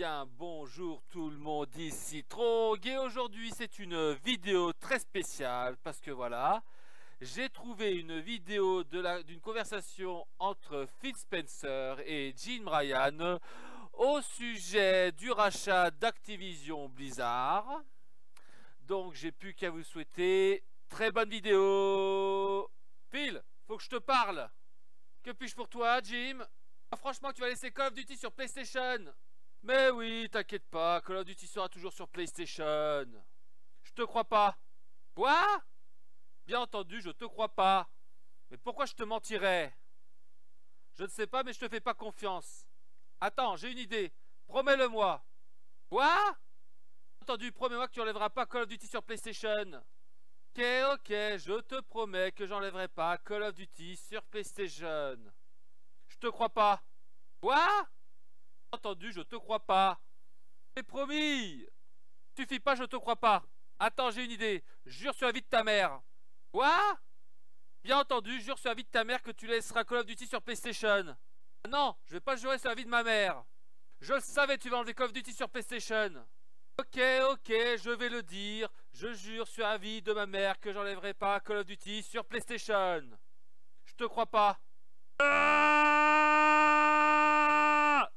bien, bonjour tout le monde, ici Trog, et aujourd'hui c'est une vidéo très spéciale parce que voilà, j'ai trouvé une vidéo d'une conversation entre Phil Spencer et Jim Ryan au sujet du rachat d'Activision Blizzard. Donc j'ai plus qu'à vous souhaiter très bonne vidéo. Phil, faut que je te parle. Que puis-je pour toi, Jim? Ah, franchement, tu vas laisser Call of Duty sur PlayStation. Mais oui, t'inquiète pas, Call of Duty sera toujours sur PlayStation. Je te crois pas. Quoi? Bien entendu, je te crois pas. Mais pourquoi je te mentirais? Je ne sais pas, mais je te fais pas confiance. Attends, j'ai une idée. Promets-le-moi. Quoi? Bien entendu, promets-moi que tu enlèveras pas Call of Duty sur PlayStation. Ok, ok, je te promets que j'enlèverai pas Call of Duty sur PlayStation. Je te crois pas. Quoi? Bien entendu, je te crois pas. J'ai promis. Suffit pas, je te crois pas. Attends, j'ai une idée. Jure sur la vie de ta mère. Quoi? Bien entendu, jure sur la vie de ta mère que tu laisseras Call of Duty sur PlayStation. Ah non, je vais pas jurer sur la vie de ma mère. Je le savais, tu vas enlever Call of Duty sur PlayStation. Ok, ok, je vais le dire. Je jure sur la vie de ma mère que j'enlèverai pas Call of Duty sur PlayStation. Je te crois pas. Ah!